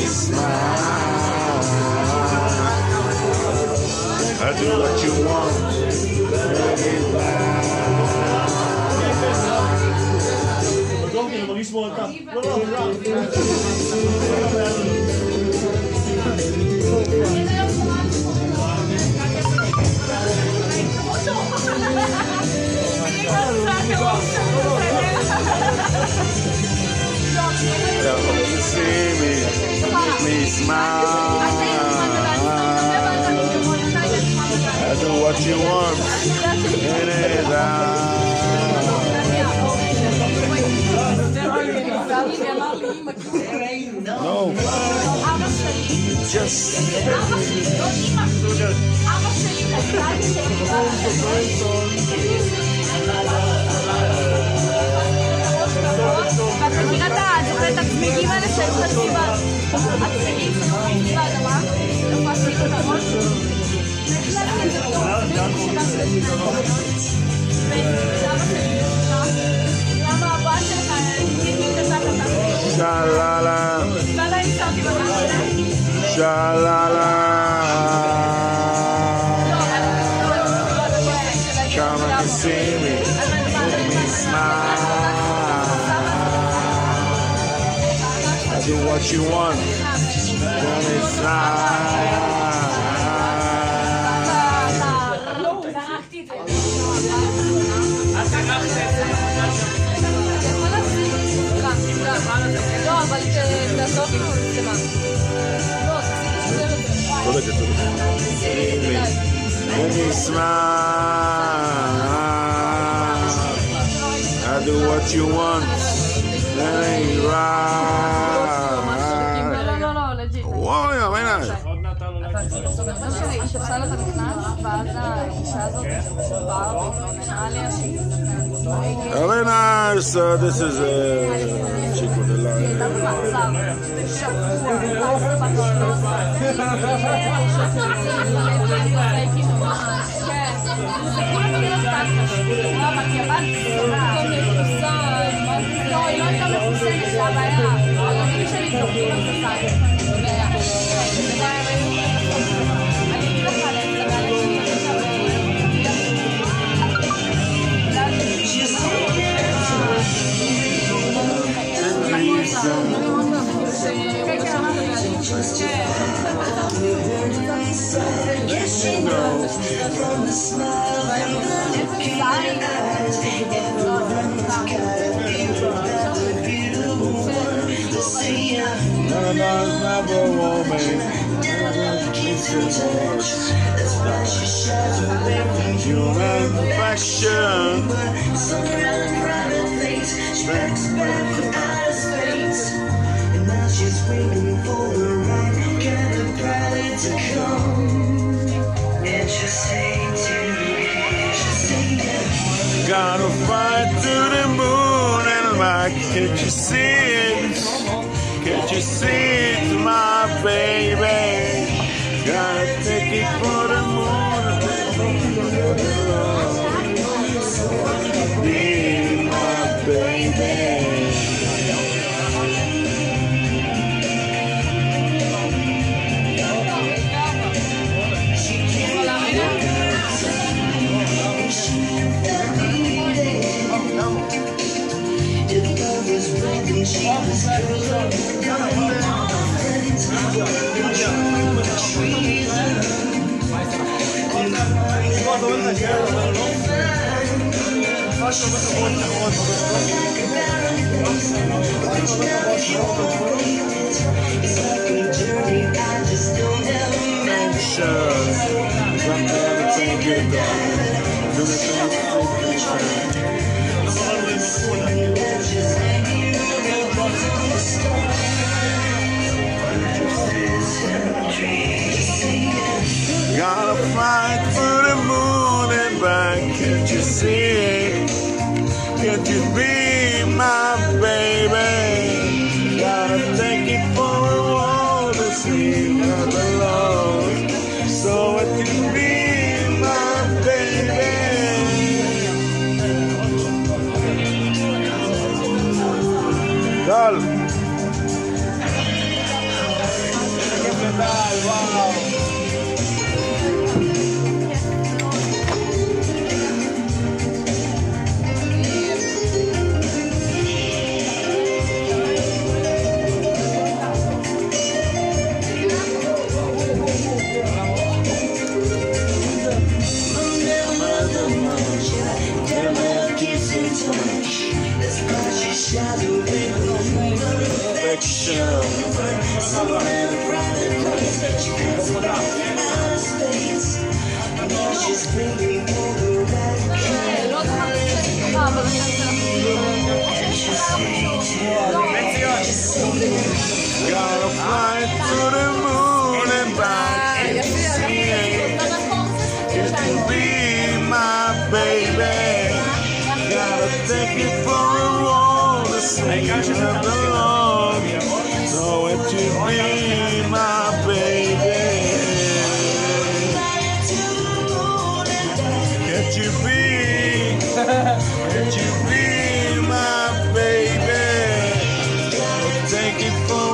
smile. I do what you want. You see me, make me smile. I do what you want. It is no. Just ואתה מכירה את הצמיגים האלה שהיו חצי הצמיגים שהיו חצי באדמה? איפה עשינו את הראש? והחלטתי את זה פתאום, אני ולמה שלי למה הבא שלך הגיב לי כזאת אתה שללה ואתה נשארתי בגלל שללה Come and see me, make me smile. I do what you want, let me smile. לא, אבל תעזוב לנו למה. לא, תפסיק Let me smile. I do what you want. Let me ride. לא, לג'יט. וואו, יא מנה. שעושה לך נכנס, ואז האישה הזאת שבאה והתלוננה עליה שהיא Very nice. This is Chico de la. הייתה במעצר שבוע, Never want me. Human affection. She's waiting for the right kind of bride to come. And just Gotta fly to the moon and back. Can't you see it? Can't you see it, my baby? Gotta take it for the moon. Be my baby. Gotta fly to the moon and back. Can't you see it? Can't you be my baby? Gotta take it for a walk to see where the Lord. So it can be my baby. Dal. ocean. Somewhere in private place that you can see in outer space. Now she's bringing all the right לא זוכרת שאני טובה, אבל אני אעשה Gotta fly to the moon and back and see it. It can be my baby. Gotta take it for a walk to see where the Lord. So it should be my baby. Can't you be my baby? Gotta take it for